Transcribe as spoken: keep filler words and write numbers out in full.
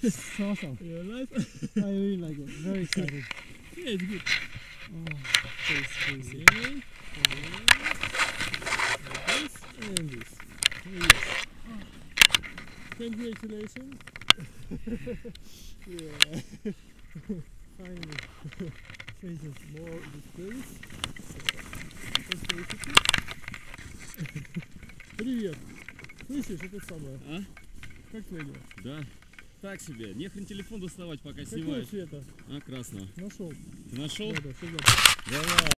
It's awesome. You like? I really like it. Very excited. Yeah, it's good. Oh, face, face. Okay. Okay. This and this. Yes. Congratulations. Yeah. Finally. Faces more displays. Привет. Слышишь, это самое? А? Как твое дело? Да. Так себе. Нехрен телефон доставать, пока Какого снимаешь. цвета? А, красного. Нашел. Ты нашел? Да, да, все Давай.